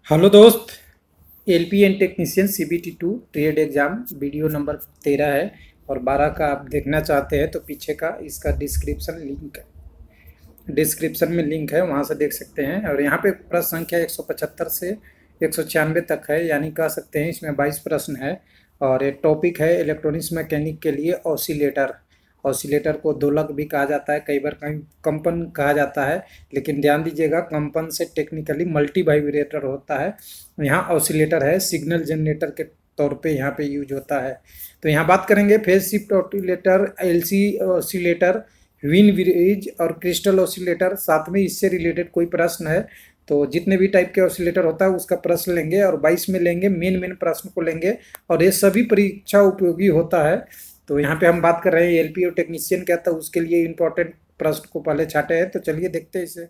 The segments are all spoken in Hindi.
हेलो दोस्त, LP and technician Cbt2 trade exam video number 13 है और 12 का आप देखना चाहते हैं तो पीछे का इसका डिस्क्रिप्शन में लिंक है, वहां से देख सकते हैं। और यहाँ पे प्रश्न संख्या 175 से 196 तक है, यानी कह सकते हैं इसमें 22 प्रश्न है। और एक टॉपिक है इलेक्ट्रॉनिक्स मैकेनिक के लिए ऑसिलेटर। ऑसिलेटर को दोलक भी कहा जाता है, कई बार कहीं कंपन कहा जाता है, लेकिन ध्यान दीजिएगा कंपन से टेक्निकली मल्टी वाइब्रेटर होता है। यहाँ ऑसिलेटर है, सिग्नल जनरेटर के तौर पे यहाँ पे यूज होता है। तो यहाँ बात करेंगे phase shift oscillator, LC oscillator, Wien bridge और क्रिस्टल ऑसिलेटर। साथ में इससे रिलेटेड कोई प्रश्न है तो जितने भी टाइप के ऑसिलेटर होता है उसका प्रश्न लेंगे और 22 में लेंगे, मेन प्रश्न को लेंगे और ये सभी परीक्षा उपयोगी होता है। तो यहाँ पे हम बात कर रहे हैं एलपी और टेक्नीशियन क्या था, उसके लिए इम्पोर्टेंट प्रश्न को पहले छाटे हैं। तो चलिए देखते हैं इसे।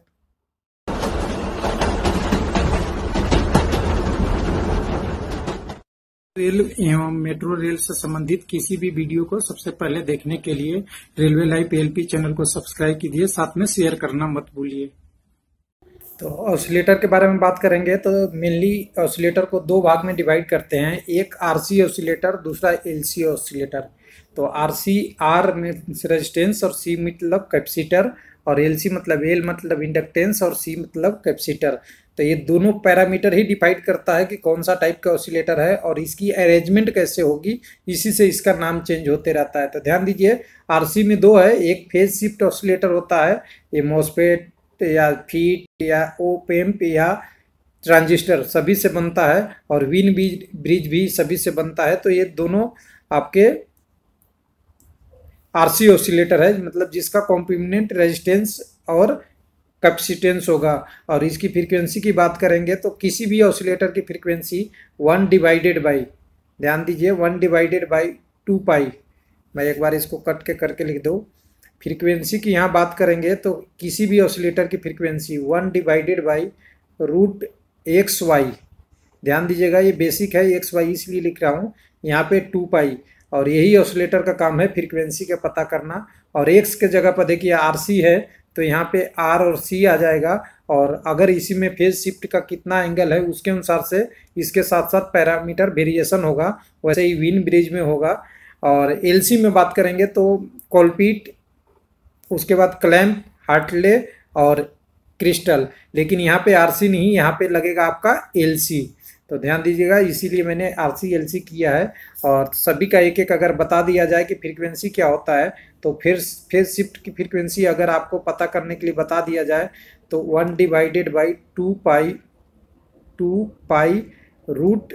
रेल एवं मेट्रो रेल से संबंधित किसी भी वीडियो को सबसे पहले देखने के लिए रेलवे लाइव एलपी चैनल को सब्सक्राइब कीजिए, साथ में शेयर करना मत भूलिए। तो ऑसिलेटर के बारे में बात करेंगे तो मेनली ऑसिलेटर को दो भाग में डिवाइड करते हैं, एक आरसी ऑसिलेटर, दूसरा एलसी ऑसिलेटर। तो आरसी आर में रेजिस्टेंस और सी मतलब कैपेसिटर, और एलसी मतलब एल मतलब इंडक्टेंस और सी मतलब कैपेसिटर। तो ये दोनों पैरामीटर ही डिफाइड करता है कि कौन सा टाइप का ऑसिलेटर है और इसकी अरेंजमेंट कैसे होगी, इसी से इसका नाम चेंज होते रहता है। तो ध्यान दीजिए, आरसी में दो है, एक फेज शिफ्ट ऑसिलेटर होता है, ये मॉसफेट या फीट या ओपेम्प या ट्रांजिस्टर सभी से बनता है, और विन ब्रिज भी सभी से बनता है। तो ये दोनों आपके आरसी ऑसिलेटर है, मतलब जिसका कॉम्पोनेंट रेजिस्टेंस और कैपेसिटेंस होगा। और इसकी फ्रीक्वेंसी की बात करेंगे तो किसी भी ऑसिलेटर की फ्रीक्वेंसी 1 डिवाइडेड बाई, ध्यान दीजिए 1 डिवाइडेड बाई 2 पाई। मैं एक बार इसको कट के करके लिख दूँ। फ्रीक्वेंसी की यहाँ बात करेंगे तो किसी भी ऑसिलेटर की frequency 1 divided by root X Y. ध्यान दीजिएगा ये बेसिक है, एक्स वाई इसलिए लिख रहा हूँ, यहाँ पे 2 पाई। और यही ऑसिलेटर का काम है, फ्रीक्वेंसी का पता करना। और एक्स के जगह पर देखिए आरसी है तो यहाँ पे आर और सी आ जाएगा, और अगर इसी में फेज शिफ्ट का कितना एंगल है उसके अनुसार से इसके साथ साथ पैरामीटर वेरिएशन होगा, वैसे ही विन ब्रिज में होगा। और एलसी में बात करेंगे तो कॉलपिट, उसके बाद क्लैंप, हार्टले और क्रिस्टल। लेकिन यहाँ पे आरसी नहीं, यहाँ पे लगेगा आपका एलसी। तो ध्यान दीजिएगा, इसीलिए मैंने आरसी एलसी किया है। और सभी का एक एक अगर बता दिया जाए कि फ्रीक्वेंसी क्या होता है, तो फिर फेज शिफ्ट की फ्रीक्वेंसी अगर आपको पता करने के लिए बता दिया जाए तो 1 डिवाइडेड बाई 2 पाई रूट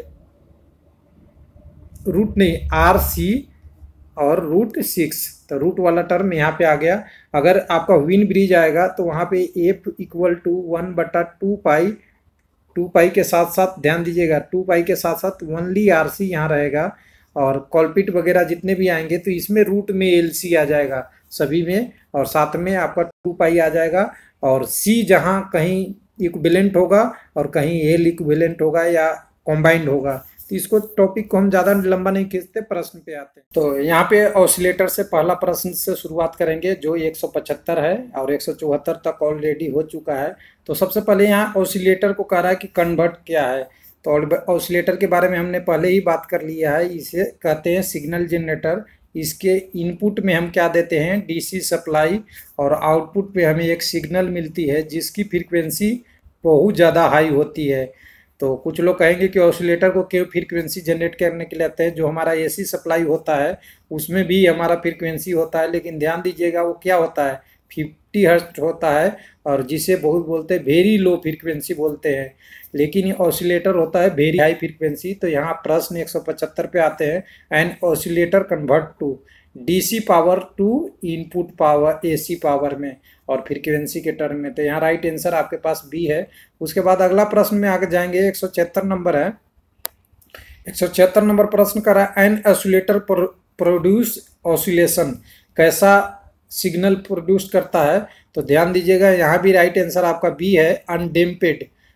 नहीं आर सी और रूट 6। तो रूट वाला टर्म यहाँ पे आ गया। अगर आपका विन ब्रिज आएगा तो वहाँ पे एफ इक्वल टू 1/2 पाई के साथ साथ, ध्यान दीजिएगा 2 पाई के साथ साथ ओनली आरसी यहाँ रहेगा। और कॉलपिट वगैरह जितने भी आएंगे तो इसमें रूट में एलसी आ जाएगा सभी में, और साथ में आपका 2 पाई आ जाएगा। और सी जहाँ कहीं इक्विवेलेंट होगा और कहीं एल इक्विवेलेंट होगा या कॉम्बाइंड होगा। तो इसको टॉपिक को हम ज़्यादा लंबा नहीं खींचते, प्रश्न पे आते हैं। तो यहाँ पे ऑसिलेटर से पहला प्रश्न से शुरुआत करेंगे जो 175 है और 174 तक ऑलरेडी हो चुका है। तो सबसे पहले यहाँ ऑसिलेटर को कह रहा है कि कन्वर्ट क्या है। तो ऑसिलेटर के बारे में हमने पहले ही बात कर लिया है, इसे कहते हैं सिग्नल जनरेटर। इसके इनपुट में हम क्या देते हैं, डीसी सप्लाई, और आउटपुट पे हमें एक सिग्नल मिलती है जिसकी फ्रीक्वेंसी बहुत ज़्यादा हाई होती है। तो कुछ लोग कहेंगे कि ऑसिलेटर को क्यों फ्रीक्वेंसी जनरेट करने के लिए आते हैं, जो हमारा एसी सप्लाई होता है उसमें भी हमारा फ्रीक्वेंसी होता है, लेकिन ध्यान दीजिएगा वो क्या होता है, 50 हर्ट्ज होता है, और जिसे बहुत बोलते हैं वेरी लो फ्रीक्वेंसी बोलते हैं। लेकिन ऑसिलेटर होता है वेरी हाई फ्रीक्वेंसी। तो यहाँ प्रश्न 175 पे आते हैं, an oscillator convert to DC power to input power AC power में और फ्रीक्वेंसी के टर्म में। तो यहाँ राइट आंसर आपके पास बी है। उसके बाद अगला प्रश्न में आगे जाएंगे, 176 नंबर है। 176 नंबर प्रश्न कर रहा है, एन ऑसिलेटर प्रोड्यूस ऑसिलेशन, कैसा सिग्नल प्रोड्यूस करता है। तो ध्यान दीजिएगा यहाँ भी राइट आंसर आपका बी है, अनडेम्पेड।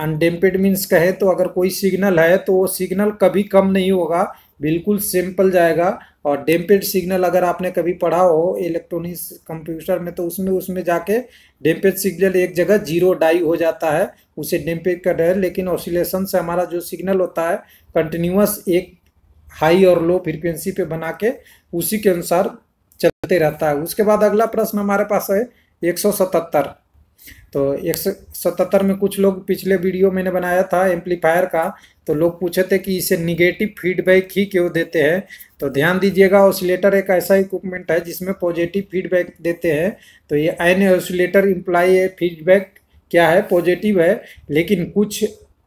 अनडेम्पेड मीन्स कहे तो अगर कोई सिग्नल है तो वो सिग्नल कभी कम नहीं होगा, बिल्कुल सिंपल जाएगा। और डेम्पेड सिग्नल अगर आपने कभी पढ़ा हो इलेक्ट्रॉनिक्स कंप्यूटर में तो उसमें उसमें जाके डेम्पेड सिग्नल एक जगह जीरो डाई हो जाता है, उसे डेम्पेड कर रहे हैं। लेकिन ऑसिलेशन से हमारा जो सिग्नल होता है कंटिन्यूअस एक हाई और लो फ्रीक्वेंसी पे बना के उसी के अनुसार चलते रहता है। उसके बाद अगला प्रश्न हमारे पास है 177। तो 177 में कुछ लोग, पिछले वीडियो मैंने बनाया था एम्पलीफायर का, तो लोग पूछे थे कि इसे निगेटिव फीडबैक ही क्यों देते हैं। तो ध्यान दीजिएगा, ऑसिलेटर एक ऐसा इक्विपमेंट है जिसमें पॉजिटिव फीडबैक देते हैं। तो ये एन ऑसिलेटर इम्प्लाई फीडबैक क्या है, पॉजिटिव है। लेकिन कुछ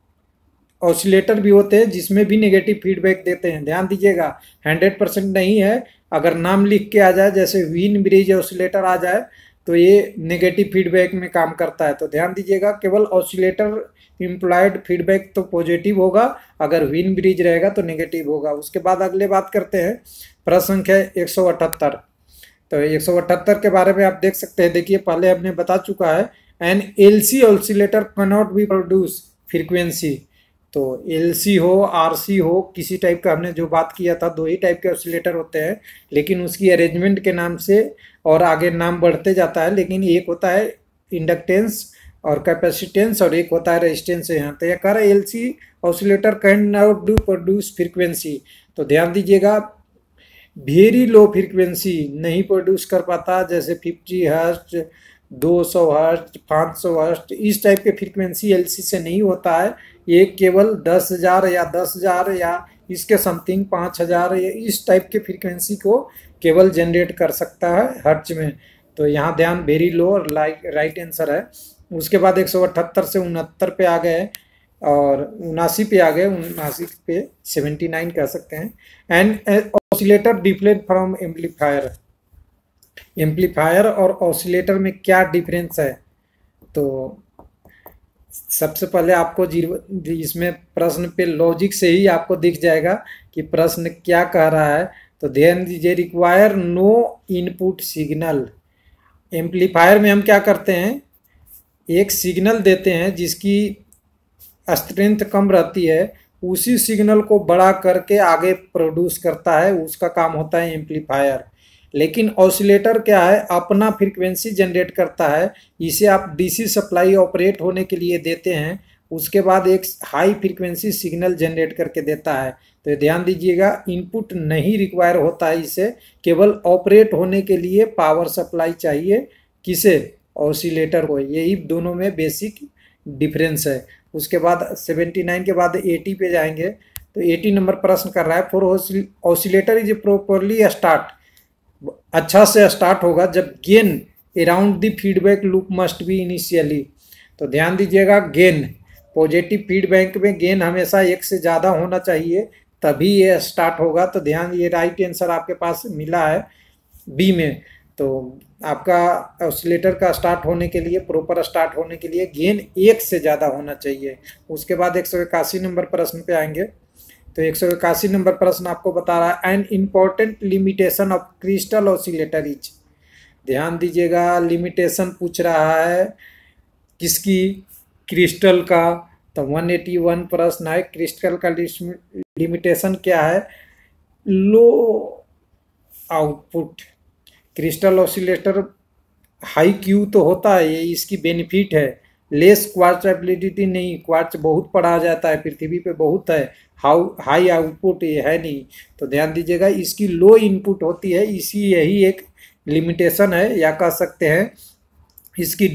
ऑसिलेटर भी होते हैं जिसमें भी नेगेटिव फीडबैक देते हैं। ध्यान दीजिएगा 100% नहीं है। अगर नाम लिख के आ जाए, जैसे वीन ब्रिज ऑसिलेटर आ जाए, तो ये नेगेटिव फीडबैक में काम करता है। तो ध्यान दीजिएगा, केवल ऑसिलेटर इम्प्लॉयड फीडबैक तो पॉजिटिव होगा, अगर वीन ब्रिज रहेगा तो नेगेटिव होगा। उसके बाद अगले बात करते हैं प्रश्न संख्या 178। तो 178 के बारे में आप देख सकते हैं, देखिए पहले हमने बता चुका है, an LC oscillator cannot be produce frequency. तो एलसी हो आरसी हो, किसी टाइप का हमने जो बात किया था, दो ही टाइप के ऑसिलेटर होते हैं, लेकिन उसकी अरेंजमेंट के नाम से और आगे नाम बढ़ते जाता है। लेकिन एक होता है इंडक्टेंस और कैपेसिटेंस और एक होता है रेजिस्टेंस। यहाँ तो यह कह रहा है LC oscillator can not do produce frequency. तो ध्यान दीजिएगा, वेरी लो फ्रीक्वेंसी नहीं प्रोड्यूस कर पाता, जैसे 50 हर्ट्ज, 200 हर्ट्ज, 500 हर्ट्ज, इस टाइप के फ्रीक्वेंसी एलसी से नहीं होता है। ये केवल 10,000 या 10,000 या इसके समथिंग 5,000 या इस टाइप के फ्रीक्वेंसी को केवल जनरेट कर सकता है हर्ट्ज में। तो यहाँ ध्यान, वेरी लो और राइट आंसर है। उसके बाद 178 से 69 पे आ गए और 79 पे आ गए, 79 पे 79 कह सकते हैं। And oscillator different from amplifier. Amplifier और ऑसिलेटर में क्या डिफरेंस है? तो सबसे पहले आपको इसमें प्रश्न पे लॉजिक से ही आपको दिख जाएगा कि प्रश्न क्या कह रहा है। तो ध्यान दीजिए, require no input signal. Amplifier में हम क्या करते हैं, एक सिग्नल देते हैं जिसकी स्ट्रेंथ कम रहती है, उसी सिग्नल को बड़ा करके आगे प्रोड्यूस करता है, उसका काम होता है एम्पलीफायर। लेकिन ऑसिलेटर क्या है, अपना फ्रीक्वेंसी जनरेट करता है, इसे आप डीसी सप्लाई ऑपरेट होने के लिए देते हैं, उसके बाद एक हाई फ्रीक्वेंसी सिग्नल जनरेट करके देता है। तो ध्यान दीजिएगा, इनपुट नहीं रिक्वायर होता है, इसे केवल ऑपरेट होने के लिए पावर सप्लाई चाहिए। किसे? ऑसिलेटर को। यही दोनों में बेसिक डिफरेंस है। उसके बाद 79 के बाद 80 पे जाएंगे। तो 80 नंबर प्रश्न कर रहा है, for oscillator is properly start, अच्छा से स्टार्ट होगा जब gain around the feedback loop must be initially. तो ध्यान दीजिएगा, गेन पॉजिटिव फीडबैक में गेन हमेशा 1 से ज़्यादा होना चाहिए, तभी ये स्टार्ट होगा। तो ध्यान, ये राइट आंसर आपके पास मिला है बी में। तो आपका ऑसिलेटर का स्टार्ट होने के लिए, प्रॉपर स्टार्ट होने के लिए गेन 1 से ज़्यादा होना चाहिए। उसके बाद 181 नंबर प्रश्न पे आएंगे। तो 181 नंबर प्रश्न आपको बता रहा है, an important limitation of crystal oscillator is. ध्यान दीजिएगा, लिमिटेशन पूछ रहा है किसकी? क्रिस्टल का। तो 181 प्रश्न है, क्रिस्टल का लिमिटेशन क्या है? Low output. Crystal oscillator high Q तो होता है, ये इसकी बेनिफिट है। लेस क्वार्ट्ज एबिलिटी नहीं, क्वार्ट्ज बहुत पढ़ा जाता है, पृथ्वी पे बहुत है, हाई आउटपुट ये है नहीं। तो ध्यान दीजिएगा, इसकी लो इनपुट होती है, इसी यही एक लिमिटेशन है, या कह सकते हैं इसकी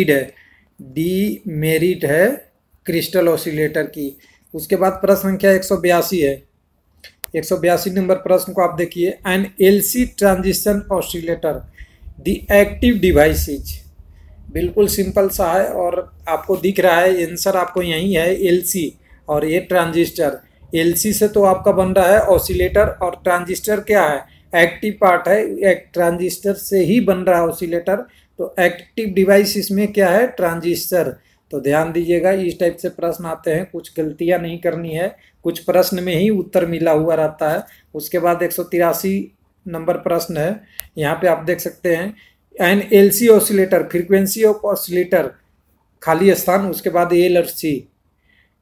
डीमेरिट है क्रिस्टल ऑसिलेटर की। उसके बाद प्रश्न संख्या 182 है। 182 नंबर प्रश्न को आप देखिए, an LC transition oscillator the active device is. बिल्कुल सिंपल सा है और आपको दिख रहा है आंसर आपको यही है, एलसी और ये ट्रांजिस्टर। एलसी से तो आपका बन रहा है ऑसिलेटर, और ट्रांजिस्टर क्या है? एक्टिव पार्ट है, एक ट्रांजिस्टर से ही बन रहा है ऑसिलेटर। तो एक्टिव डिवाइस इसमें क्या है? ट्रांजिस्टर। तो ध्यान दीजिएगा, इस टाइप से प्रश्न आते हैं, कुछ गलतियां नहीं करनी है, कुछ प्रश्न में ही उत्तर मिला हुआ रहता है। उसके बाद 183 नंबर प्रश्न है, यहाँ पे आप देख सकते हैं, an LC oscillator frequency of oscillator, खाली स्थान, उसके बाद एल और सी।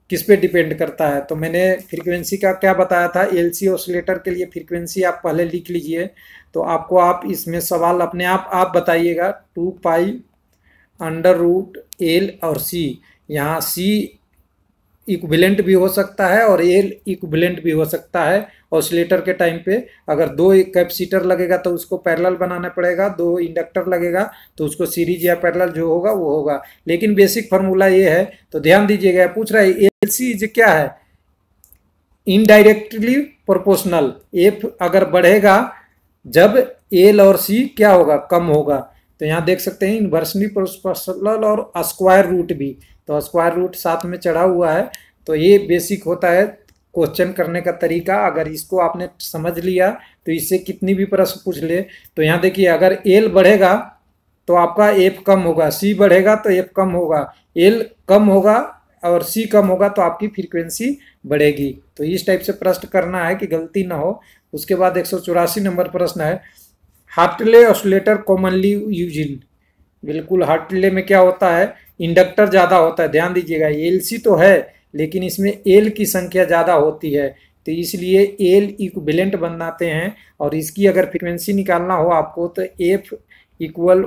किस पे डिपेंड करता है। तो मैंने फ्रीक्वेंसी का क्या बताया था, एलसी ऑसिलेटर के लिए फ्रीक्वेंसी आप पहले लिख लीजिए। तो आपको आप इसमें सवाल अपने आप बताइएगा, 2π√L और सी। यहाँ सी इक्विवेलेंट भी हो सकता है और एल इक्विवेलेंट भी हो सकता है। ऑसिलेटर के टाइम पे अगर दो कैपेसिटर लगेगा तो उसको पैरेलल बनाना पड़ेगा, दो इंडक्टर लगेगा तो उसको सीरीज या पैरेलल जो होगा वो होगा। लेकिन बेसिक फार्मूला ये है, तो ध्यान दीजिएगा। पूछ रहा है एलसी क्या है, इनडायरेक्टली प्रोपोर्शनल। एफ अगर बढ़ेगा जब एल और सी क्या होगा, कम होगा। तो यहाँ देख सकते हैं इनवर्सली प्रोपोर्शनल और स्क्वायर रूट भी, तो स्क्वायर रूट साथ में चढ़ा हुआ है। तो ये बेसिक होता है क्वेश्चन करने का तरीका। अगर इसको आपने समझ लिया तो इससे कितनी भी प्रश्न पूछ ले। तो यहाँ देखिए, अगर एल बढ़ेगा तो आपका एफ कम होगा, सी बढ़ेगा तो एफ कम होगा, एल कम होगा और सी कम होगा तो आपकी फ्रीक्वेंसी बढ़ेगी। तो इस टाइप से प्रश्न करना है कि गलती ना हो। उसके बाद 184 नंबर प्रश्न है, Hartley oscillator commonly use in. बिल्कुल, हार्टले में क्या होता है, इंडक्टर ज़्यादा होता है। ध्यान दीजिएगा, एलसी तो है लेकिन इसमें एल की संख्या ज़्यादा होती है, तो इसलिए एल इक्विवेलेंट बनाते हैं। और इसकी अगर फ्रीक्वेंसी निकालना हो आपको तो एफ इक्वल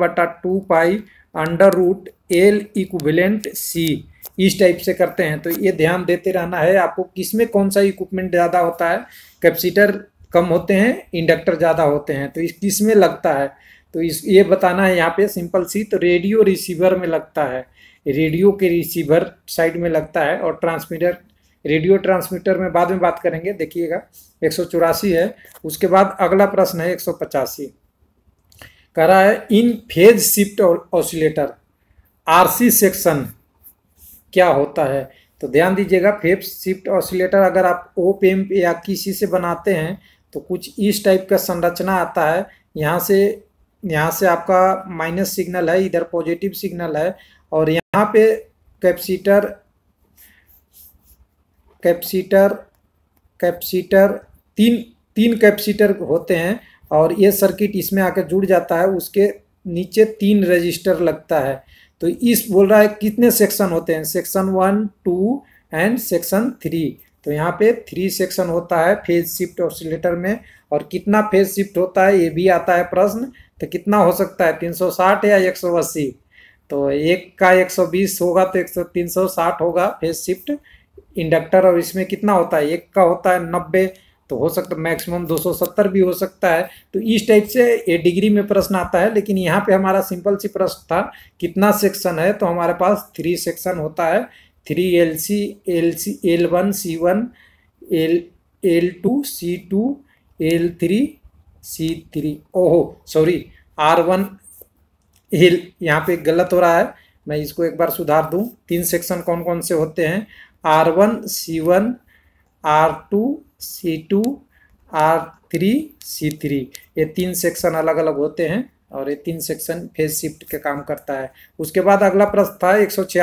1/2π√L इक्विवेलेंट सी, इस टाइप से करते हैं। तो ये ध्यान देते रहना है आपको, किसमें कौन सा इक्विपमेंट ज़्यादा होता है। कैपेसिटर कम होते हैं, इंडक्टर ज़्यादा होते हैं, तो इस किस में लगता है तो ये बताना है यहाँ पे सिंपल सी। तो रेडियो रिसीवर में लगता है, रेडियो के रिसीवर साइड में लगता है। और ट्रांसमीटर, रेडियो ट्रांसमीटर में बाद में बात करेंगे, देखिएगा। 184 है। उसके बाद अगला प्रश्न है 185, कह रहा है in phase shift oscillator RC section क्या होता है। तो ध्यान दीजिएगा, फेज शिफ्ट ऑसिलेटर अगर आप ओप एम्प या किसी से बनाते हैं तो कुछ इस टाइप का संरचना आता है। यहाँ से आपका माइनस सिग्नल है, इधर पॉजिटिव सिग्नल है, और यहाँ पे कैपेसिटर तीन कैपेसिटर होते हैं और ये सर्किट इसमें आकर जुड़ जाता है। उसके नीचे 3 रजिस्टर लगता है। तो इस बोल रहा है कितने सेक्शन होते हैं, सेक्शन 1, 2 एंड सेक्शन 3। तो यहाँ पे 3 सेक्शन होता है फेज शिफ्ट ऑसिलेटर में। और कितना फेज शिफ्ट होता है ये भी आता है प्रश्न। तो कितना हो सकता है, 360 या 180। तो एक का 120 होगा तो 360 होगा फेज शिफ्ट इंडक्टर। और इसमें कितना होता है, एक का होता है 90, तो हो सकता है मैक्सिमम 270 भी हो सकता है। तो इस टाइप से ये डिग्री में प्रश्न आता है। लेकिन यहाँ पे हमारा सिंपल सी प्रश्न था कितना सेक्शन है, तो हमारे पास 3 सेक्शन होता है। 3 L1 C1 L2 C2 L3 C3, ओहो सॉरी R1 L, यहाँ पे गलत हो रहा है, मैं इसको एक बार सुधार दूँ। 3 सेक्शन कौन कौन से होते हैं, R1 C1 R2 C2 R3 C3, ये 3 सेक्शन अलग अलग होते हैं और ये 3 सेक्शन फेज शिफ्ट के काम करता है। उसके बाद अगला प्रश्न था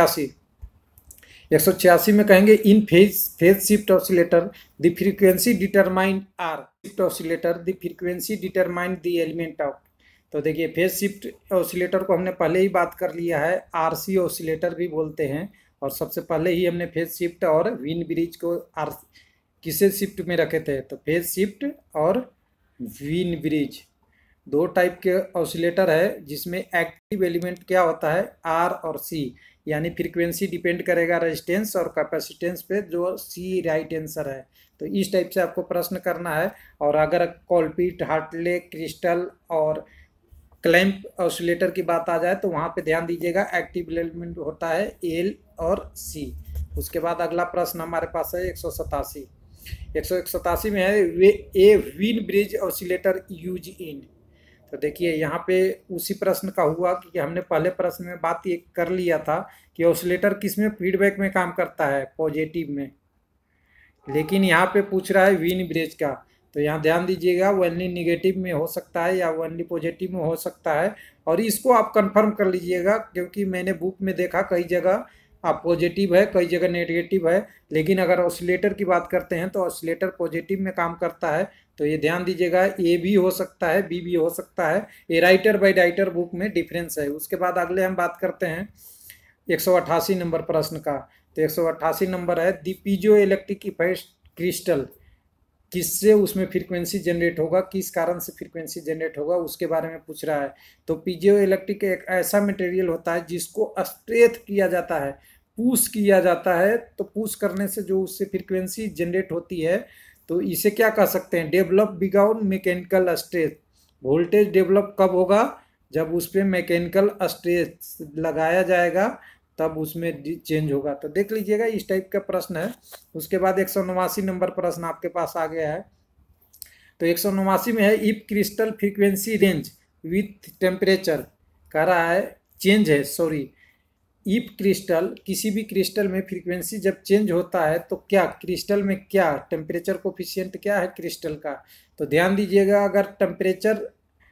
186 में कहेंगे in phase shift oscillator the frequency determine are shift oscillator the frequency determine the element of. तो देखिए, फेज शिफ्ट ऑसिलेटर को हमने पहले ही बात कर लिया है, आरसी ऑसिलेटर भी बोलते हैं। और सबसे पहले ही हमने फेज शिफ्ट और वीन ब्रिज को किसे शिफ्ट में रखे थे, तो फेज शिफ्ट और वीन ब्रिज 2 टाइप के ऑसिलेटर है, जिसमें एक्टिव एलिमेंट क्या होता है, आर और सी। यानी फ्रीक्वेंसी डिपेंड करेगा रेजिस्टेंस और कैपेसिटेंस पे, जो सी राइट आंसर है। तो इस टाइप से आपको प्रश्न करना है। और अगर कॉलपिट, हार्टले, क्रिस्टल और क्लैंप ऑसिलेटर की बात आ जाए तो वहाँ पे ध्यान दीजिएगा, एक्टिव एलिमेंट होता है एल और सी। उसके बाद अगला प्रश्न हमारे पास है 187 में है a Wien bridge oscillator use in. तो देखिए, यहाँ पे उसी प्रश्न का हुआ कि हमने पहले प्रश्न में बात ये कर लिया था कि ऑसिलेटर किस में फीडबैक में काम करता है, पॉजिटिव में। लेकिन यहाँ पे पूछ रहा है वीन ब्रिज का। तो यहाँ ध्यान दीजिएगा, ओनली निगेटिव में हो सकता है या ओनली पॉजिटिव में हो सकता है। और इसको आप कंफर्म कर लीजिएगा, क्योंकि मैंने बुक में देखा कई जगह आप पॉजिटिव है, कई जगह नेगेटिव है। लेकिन अगर ऑसिलेटर की बात करते हैं तो ऑसिलेटर पॉजिटिव में काम करता है। तो ये ध्यान दीजिएगा, ए भी हो सकता है, बी भी हो सकता है। ये राइटर बाय राइटर बुक में डिफरेंस है। उसके बाद अगले हम बात करते हैं 188 नंबर प्रश्न का। तो 188 नंबर है the piezo electric effect crystal, किससे उसमें फ्रीक्वेंसी जनरेट होगा, किस कारण से फ्रीक्वेंसी जनरेट होगा, उसके बारे में पूछ रहा है। तो पीजो इलेक्ट्रिक एक ऐसा मटेरियल होता है जिसको स्ट्रेच किया जाता है, पुश किया जाता है, तो पुश करने से जो उससे फ्रीक्वेंसी जनरेट होती है, तो इसे क्या कह सकते हैं, develop without mechanical stretch. Voltage develop कब होगा, जब उस पर मैकेनिकल स्ट्रेच लगाया जाएगा, तब उसमें चेंज होगा। तो देख लीजिएगा, इस टाइप का प्रश्न है। उसके बाद 189 नंबर प्रश्न आपके पास आ गया है। तो 189 में है if crystal frequency range with temperature, कह रहा है चेंज है, सॉरी, इफ क्रिस्टल, किसी भी क्रिस्टल में फ्रीक्वेंसी जब चेंज होता है तो क्या क्रिस्टल में क्या टेम्परेचर कोफिशिएंट क्या है क्रिस्टल का। तो ध्यान दीजिएगा, अगर टेम्परेचर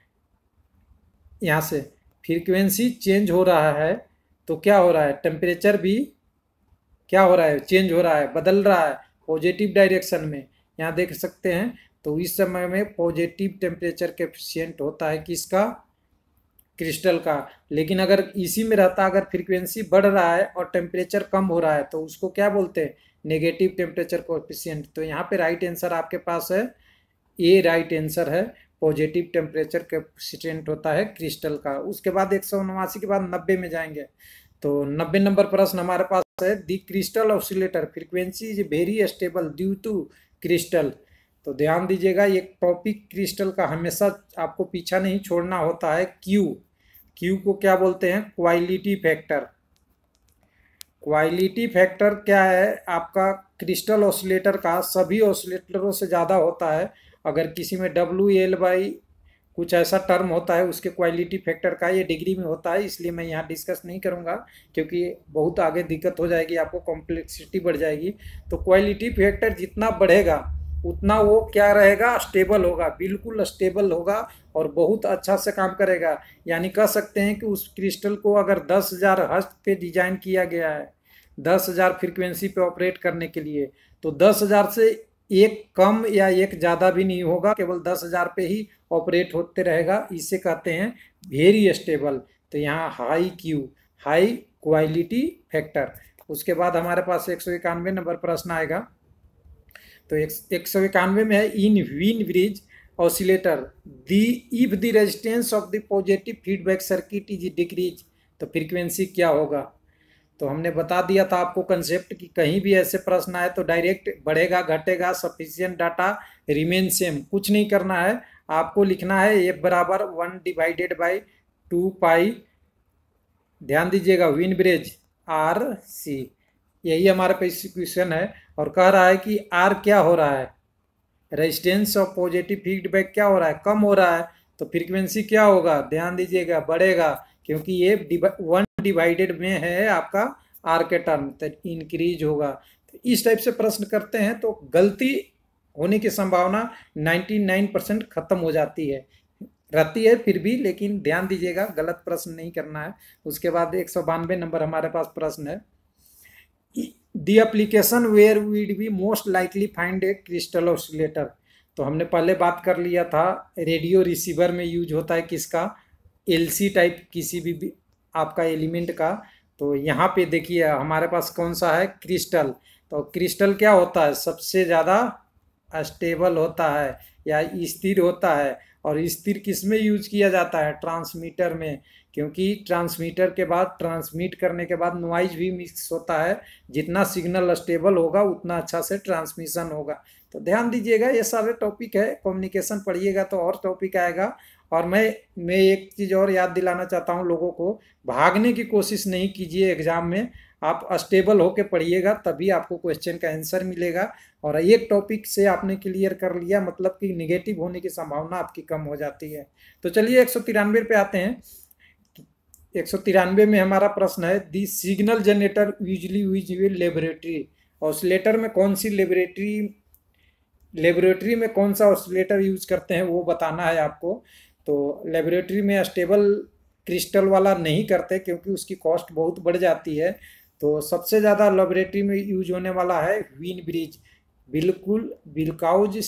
यहाँ से फ्रीक्वेंसी चेंज हो रहा है तो क्या हो रहा है, टेम्परेचर भी क्या हो रहा है, चेंज हो रहा है, बदल रहा है पॉजिटिव डायरेक्शन में, यहाँ देख सकते हैं। तो इस समय में पॉजिटिव टेम्परेचर कोफिशिएंट होता है किसका, क्रिस्टल का। लेकिन अगर इसी में रहता, अगर फ्रीक्वेंसी बढ़ रहा है और टेम्परेचर कम हो रहा है, तो उसको क्या बोलते हैं, नेगेटिव टेम्परेचर कोफिशिएंट। तो यहाँ पे राइट आंसर आपके पास है ए, राइट आंसर है, पॉजिटिव टेम्परेचर कोफिशिएंट होता है क्रिस्टल का। उसके बाद 189 के बाद 90 में जाएंगे। तो 90 नंबर प्रश्न हमारे पास है the crystal oscillator frequency is very stable due to crystal. तो ध्यान दीजिएगा, ये टॉपिक क्रिस्टल का हमेशा आपको पीछा नहीं छोड़ना होता है। क्यू को क्या बोलते हैं, क्वालिटी फैक्टर। क्वालिटी फैक्टर क्या है आपका, क्रिस्टल ऑसिलेटर का सभी ऑसिलेटरों से ज़्यादा होता है। अगर किसी में WL कुछ ऐसा टर्म होता है उसके क्वालिटी फैक्टर का, ये डिग्री में होता है, इसलिए मैं यहाँ डिस्कस नहीं करूँगा क्योंकि बहुत आगे दिक्कत हो जाएगी, आपको कॉम्प्लेक्सिटी बढ़ जाएगी। तो क्वालिटी फैक्टर जितना बढ़ेगा उतना वो क्या रहेगा, स्टेबल होगा, बिल्कुल स्टेबल होगा और बहुत अच्छा से काम करेगा। यानी कह सकते हैं कि उस क्रिस्टल को अगर 10,000 हर्ट्ज पे डिजाइन किया गया है, 10,000 फ्रीक्वेंसी पे ऑपरेट करने के लिए, तो 10,000 से एक कम या एक ज़्यादा भी नहीं होगा, केवल 10,000 पे ही ऑपरेट होते रहेगा। इसे कहते हैं वेरी स्टेबल। तो यहाँ हाई क्वालिटी फैक्टर। उसके बाद हमारे पास 191 नंबर प्रश्न आएगा। तो 191 में है in Wien bridge oscillator the if the resistance of the positive feedback circuit is decrease, तो फ्रीक्वेंसी क्या होगा। तो हमने बता दिया था आपको कंसेप्ट कि कहीं भी ऐसे प्रश्न आए तो डायरेक्ट बढ़ेगा घटेगा, सफिशिएंट डाटा रिमेन सेम, कुछ नहीं करना है, आपको लिखना है F बराबर 1/2 पाई, ध्यान दीजिएगा, विन ब्रिज RC, यही हमारे पास क्वेश्चन है। और कह रहा है कि R क्या हो रहा है, रेजिस्टेंस ऑफ पॉजिटिव फीडबैक क्या हो रहा है, कम हो रहा है, तो फ्रीक्वेंसी क्या होगा, ध्यान दीजिएगा, बढ़ेगा, क्योंकि ये 1 में है आपका R के टर्म, तो इंक्रीज होगा। तो इस टाइप से प्रश्न करते हैं तो गलती होने की संभावना 99% खत्म हो जाती है, रहती है फिर भी, लेकिन ध्यान दीजिएगा गलत प्रश्न नहीं करना है। उसके बाद 192 नंबर हमारे पास प्रश्न है the application where we'd be most likely find a crystal oscillator. तो हमने पहले बात कर लिया था, रेडियो रिसीवर में यूज होता है किसका, LC टाइप किसी भी आपका एलिमेंट का। तो यहाँ पे देखिए हमारे पास कौन सा है, क्रिस्टल। तो क्रिस्टल क्या होता है, सबसे ज़्यादा स्टेबल होता है या स्थिर होता है। और स्थिर किस में यूज किया जाता है, ट्रांसमीटर में, क्योंकि ट्रांसमीटर के बाद ट्रांसमिट करने के बाद नॉइज भी मिक्स होता है, जितना सिग्नल स्टेबल होगा उतना अच्छा से ट्रांसमिशन होगा। तो ध्यान दीजिएगा, ये सारे टॉपिक है, कम्युनिकेशन पढ़िएगा तो और टॉपिक आएगा। और मैं एक चीज़ और याद दिलाना चाहता हूँ लोगों को, भागने की कोशिश नहीं कीजिए एग्जाम में, आप स्टेबल होकर पढ़िएगा, तभी आपको क्वेश्चन का आंसर मिलेगा। और एक टॉपिक से आपने क्लियर कर लिया मतलब कि निगेटिव होने की संभावना आपकी कम हो जाती है। तो चलिए 193 पे आते हैं। 193 में हमारा प्रश्न है the signal generator usually use laboratory. Oscillator में कौन सी लेबोरेटरी में कौन सा ऑसिलेटर यूज करते हैं वो बताना है आपको। तो लेबोरेटरी में स्टेबल क्रिस्टल वाला नहीं करते क्योंकि उसकी कॉस्ट बहुत बढ़ जाती है। तो सबसे ज़्यादा लेबोरेटरी में यूज होने वाला है वीन ब्रिज, बिल्कुल बिल्काउज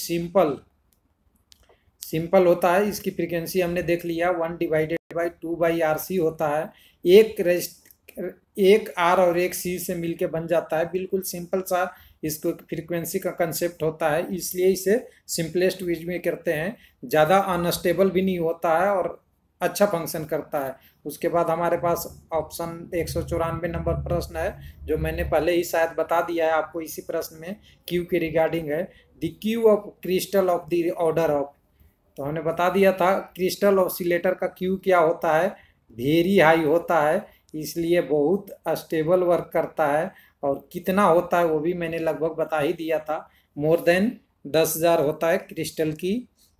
सिंपल होता है। इसकी फ्रीक्वेंसी हमने देख लिया 1/2/RC होता है। एक एक आर और एक सी से मिलके बन जाता है। बिल्कुल सिंपल सा इसको फ्रीक्वेंसी का कंसेप्ट होता है, इसलिए इसे सिंपलेस्ट यूज में करते हैं। ज़्यादा अनस्टेबल भी नहीं होता है और अच्छा फंक्शन करता है। उसके बाद हमारे पास ऑप्शन 194 नंबर प्रश्न है, जो मैंने पहले ही शायद बता दिया है आपको इसी प्रश्न में, क्यू के रिगार्डिंग है। The Q of crystal of the order of, तो हमने बता दिया था क्रिस्टल ऑसिलेटर का क्यू क्या होता है, वेरी हाई होता है, इसलिए बहुत स्टेबल वर्क करता है। और कितना होता है वो भी मैंने लगभग बता ही दिया था, मोर देन 10,000 होता है क्रिस्टल की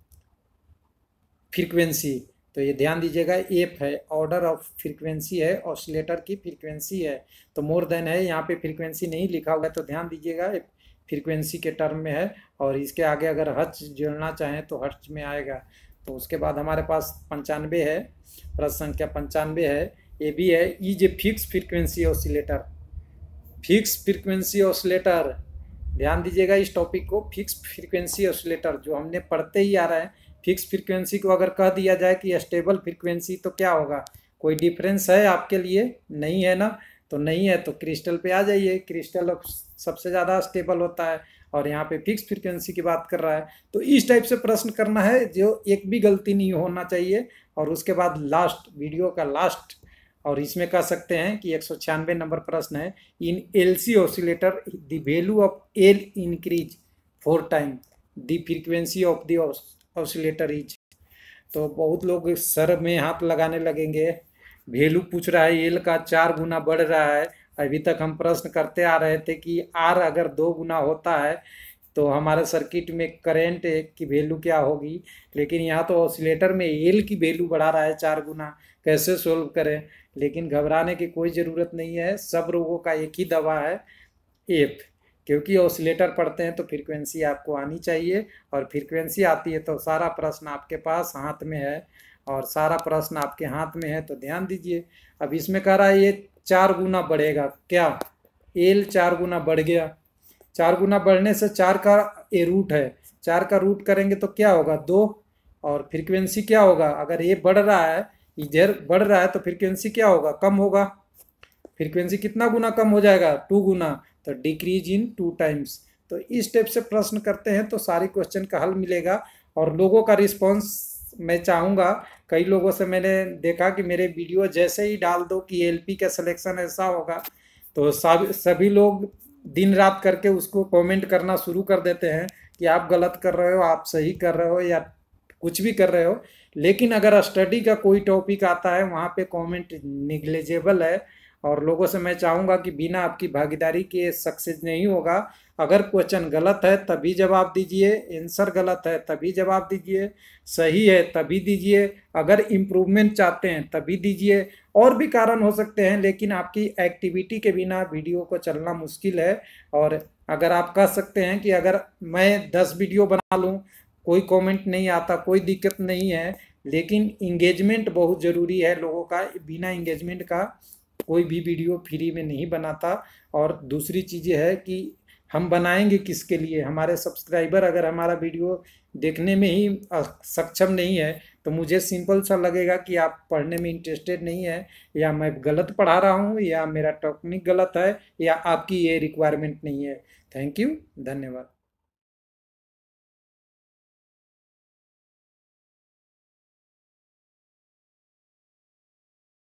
फ्रीक्वेंसी। तो ये ध्यान दीजिएगा, एफ है, ऑर्डर ऑफ फ्रीक्वेंसी है, ऑसिलेटर की फ्रीक्वेंसी है, तो मोर देन है, यहाँ पे फ्रीक्वेंसी नहीं लिखा हुआ है, तो ध्यान दीजिएगा फ्रीक्वेंसी के टर्म में है। और इसके आगे अगर हर्ट्ज जोड़ना चाहें तो हर्ट्ज में आएगा। तो उसके बाद हमारे पास 95 है, प्रश्न संख्या 95 है, ये भी है, is a fix frequency oscillator. Fix frequency oscillator, ध्यान दीजिएगा इस टॉपिक को, फिक्स फ्रीक्वेंसी ऑसिलेटर जो हमने पढ़ते ही आ रहा है। फिक्स फ्रीक्वेंसी को अगर कह दिया जाए कि स्टेबल फ्रीक्वेंसी, तो क्या होगा, कोई डिफरेंस है आपके लिए, नहीं है ना, तो नहीं है तो क्रिस्टल पे आ जाइए। क्रिस्टल सबसे ज़्यादा स्टेबल होता है और यहाँ पे फिक्स फ्रीक्वेंसी की बात कर रहा है। तो इस टाइप से प्रश्न करना है जो एक भी गलती नहीं होना चाहिए। और उसके बाद लास्ट, वीडियो का लास्ट, और इसमें कह सकते हैं कि 196 नंबर प्रश्न है, in LC oscillator the value of L increase 4 time the frequency of the oscillator is. तो बहुत लोग सर में हाथ लगाने लगेंगे, वैल्यू पूछ रहा है एल का 4 गुना बढ़ रहा है। अभी तक हम प्रश्न करते आ रहे थे कि आर अगर 2 गुना होता है तो हमारे सर्किट में करंट की वैल्यू क्या होगी, लेकिन यहाँ तो ऑसिलेटर में एल की वैल्यू बढ़ा रहा है 4 गुना, कैसे सोल्व करें। लेकिन घबराने की कोई ज़रूरत नहीं है, सब रोगों का एक ही दवा है, एफ। क्योंकि ऑसिलेटर पढ़ते हैं तो फ्रीक्वेंसी आपको आनी चाहिए, और फ्रीक्वेंसी आती है तो सारा प्रश्न आपके पास हाथ में है, और सारा प्रश्न आपके हाथ में है। तो ध्यान दीजिए, अब इसमें कह रहा है ये 4 गुना बढ़ेगा, क्या एल 4 गुना बढ़ गया। 4 गुना बढ़ने से 4 का ए रूट है, 4 का रूट करेंगे तो क्या होगा 2, और फ्रीक्वेंसी क्या होगा, अगर ये बढ़ रहा है, इधर बढ़ रहा है, तो फ्रीक्वेंसी क्या होगा, कम होगा। फ्रीक्वेंसी कितना गुना कम हो जाएगा, 2 गुना, तो डिक्रीज इन 2 टाइम्स। तो इस स्टेप से प्रश्न करते हैं तो सारी क्वेश्चन का हल मिलेगा। और लोगों का रिस्पांस मैं चाहूँगा, कई लोगों से मैंने देखा कि मेरे वीडियो जैसे ही डाल दो कि एलपी का सिलेक्शन ऐसा होगा, तो सभी लोग दिन रात करके उसको कमेंट करना शुरू कर देते हैं कि आप गलत कर रहे हो, आप सही कर रहे हो, या कुछ भी कर रहे हो। लेकिन अगर स्टडी का कोई टॉपिक आता है वहाँ पे कमेंट निग्लेजेबल है, और लोगों से मैं चाहूँगा कि बिना आपकी भागीदारी के सक्सेस नहीं होगा। अगर क्वेश्चन गलत है तभी जवाब दीजिए, आंसर गलत है तभी जवाब दीजिए, सही है तभी दीजिए, अगर इम्प्रूवमेंट चाहते हैं तभी दीजिए। और भी कारण हो सकते हैं, लेकिन आपकी एक्टिविटी के बिना वीडियो को चलना मुश्किल है। और अगर आप कह सकते हैं कि अगर मैं 10 वीडियो बना लूँ, कोई कमेंट नहीं आता, कोई दिक्कत नहीं है, लेकिन इंगेजमेंट बहुत ज़रूरी है लोगों का। बिना इंगेजमेंट का कोई भी वीडियो फ्री में नहीं बनाता। और दूसरी चीज़ है कि हम बनाएंगे किसके लिए, हमारे सब्सक्राइबर अगर हमारा वीडियो देखने में ही सक्षम नहीं है, तो मुझे सिंपल सा लगेगा कि आप पढ़ने में इंटरेस्टेड नहीं है, या मैं गलत पढ़ा रहा हूँ, या मेरा टेक्निक गलत है, या आपकी ये रिक्वायरमेंट नहीं है। थैंक यू, धन्यवाद।